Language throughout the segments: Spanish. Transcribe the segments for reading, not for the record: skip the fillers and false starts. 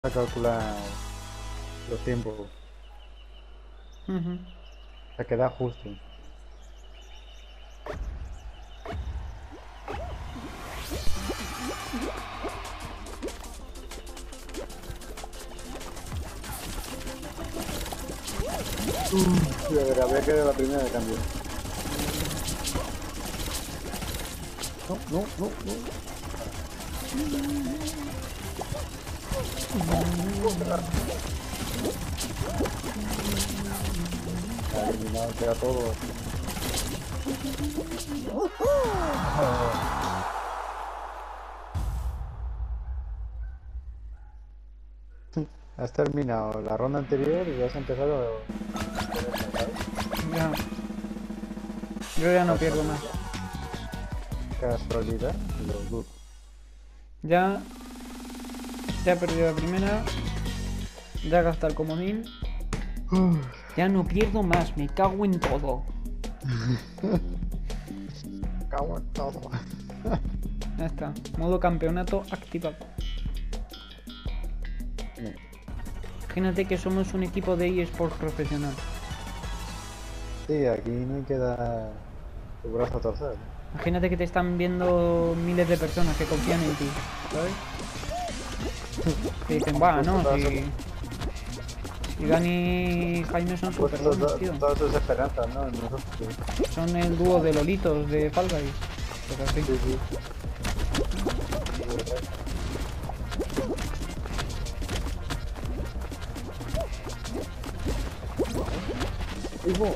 a calcular los tiempos. Ujú. Se queda justo. Sí, a ver, habría que dar la primera de cambio. No, no, no, no. Ha eliminado, queda todo. Has terminado la ronda anterior y has empezado Ya. Yo ya no pierdo más. casualidad. Lo dudo. Ya. Ya he perdido la primera. Ya he gastado el comodín. Ya no pierdo más. Me cago en todo. Cago en todo. Ya está. Modo campeonato activado. Imagínate que somos un equipo de eSports profesional. Sí, aquí no hay que dar tu brazo a torcer. Imagínate que te están viendo miles de personas que confían en ti, ¿sabes? Que dicen, va, no, si Dani y Jaime son Pues súper buenos, tío. todas tus esperanzas, ¿no? En nosotros. Son el dúo de Lolitos de Fall Guys. Pues así. Sí, sí. Hijo.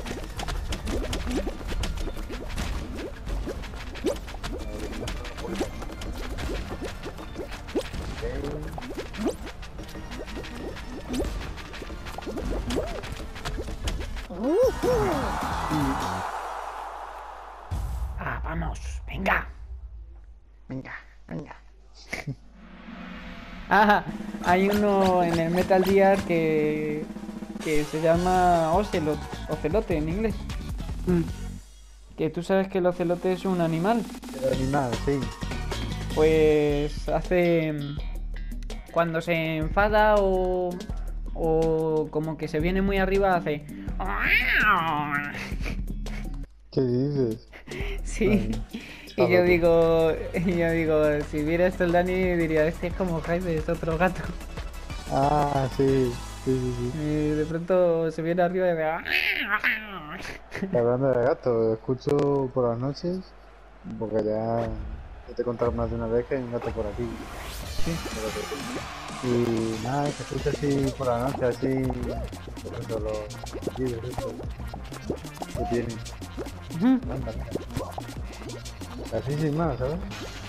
Ah, vamos, venga. Venga, venga. Ah, hay uno en el Metal Gear que se llama Ocelot, ocelote en inglés. Que tú sabes que el ocelote es un animal. El animal, sí. Pues hace... Cuando se enfada o como que se viene muy arriba hace... ¿Qué dices? Sí. Y yo digo, si viera esto el Dani diría, este es como Jaime, es otro gato. Ah, sí. Sí, sí, sí. Y de pronto se viene arriba y me... Hablando de gato, escucho por las noches, porque ya te he contado más de una vez que hay un gato por aquí. Sí. Y nada, se escucha así por la noche, así, por ejemplo, los vídeos estos que tienen. Anda, así sin más, ¿sabes?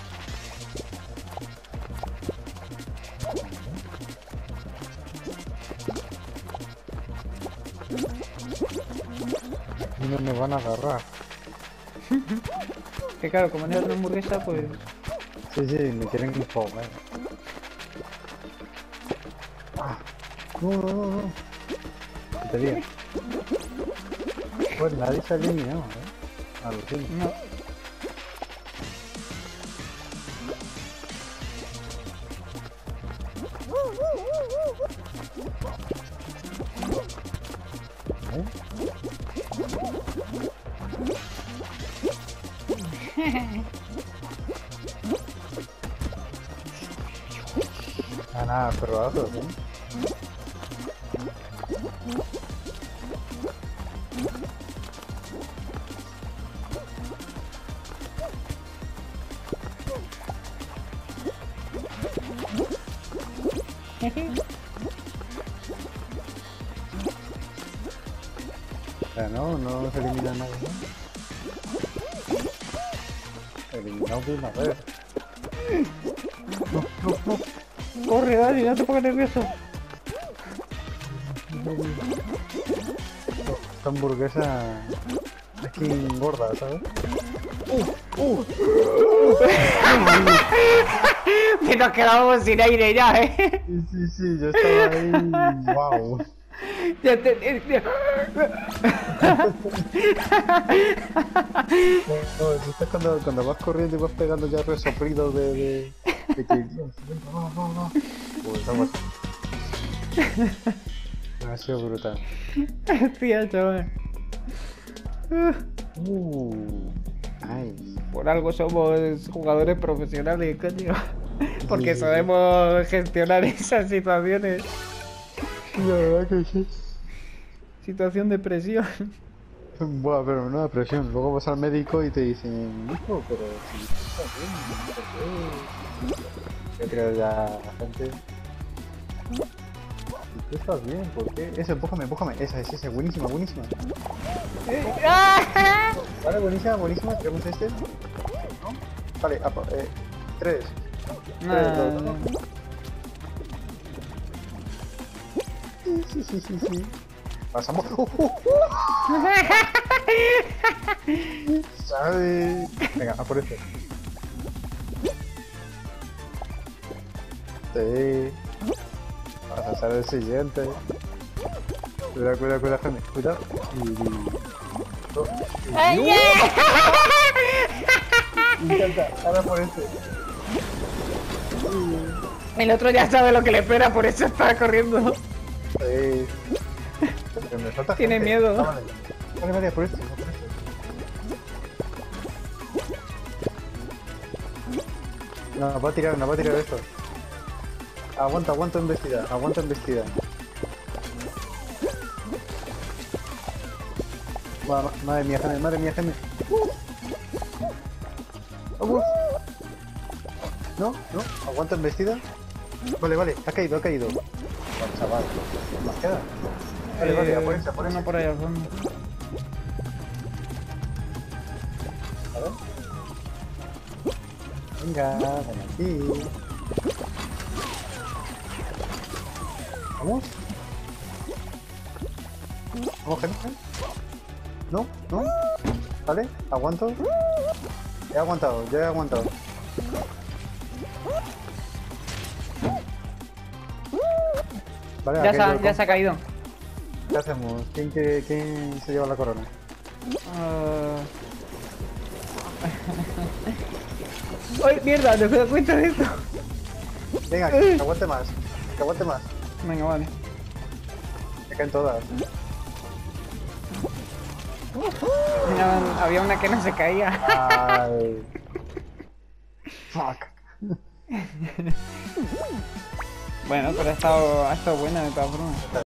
Y no me van a agarrar. Que claro, como no es una hamburguesa, pues... Sí, sí, me quieren comer. Ah, no, no, no, no. Te digo. Pues nadie se ha eliminado, ¿eh? Alucina. No. Ah, nada, perrodazos, ¿eh? O sea, no se elimina nada, ¿no? Eliminado de una vez. Corre, Dani, no te pongas nervioso. Esta hamburguesa aquí engorda, ¿sabes? Que nos quedábamos sin aire ya, ¿eh? Sí, sí, sí, yo estaba ahí. ¡Wow! Ya te... No, eso es cuando vas corriendo y vas pegando ya resoplidos de que... Va, va, va. Pues algo así. Ha sido brutal. Hostia, chaval. Nice. Por algo somos jugadores profesionales, coño. Porque Sí. sabemos gestionar esas situaciones. La verdad que sí. Situación de presión. Buah, pero menuda presión. Luego vas al médico y te dicen, hijo, pero si estás bien, ¿por qué? Yo creo ya la gente. Si tú estás bien, ¿por qué? Eso, empújame, empújame. Esa, buenísima, buenísima. Vale, buenísima, buenísima. Tenemos este. ¿No? Vale, tres. Nah. Sí. Pasamos. ¿Sabes? Venga, a por este. Sí. Vas a hacer el siguiente. Cuidado, Jaime. Cuidado. Me encanta. Ahora por este. El otro ya sabe lo que le espera, por eso está corriendo. Sí. Porque me falta Tiene gente. miedo. Vale, por este. No, va a tirar esto. Aguanta embestida. Madre mía, Jaime. Vamos. No, aguanta embestida. Vale, ha caído. Vale, chaval. Más queda. Vale, a por esa. Uno por ahí al fondo. A ver. Venga, ven aquí. ¿Vamos? ¿Vamos, gente? ¿No? ¿Vale? ¿Aguanto? Yo he aguantado. Vale, Ya se ha caído. ¿Qué hacemos? ¿Quién se lleva la corona? ¡Ay, mierda! ¿Te das cuenta de esto? Venga, que aguante más. Venga, vale. Se caen todas. Mira, había una que no se caía. Ay. Fuck. Bueno, pero ha estado buena de todas formas.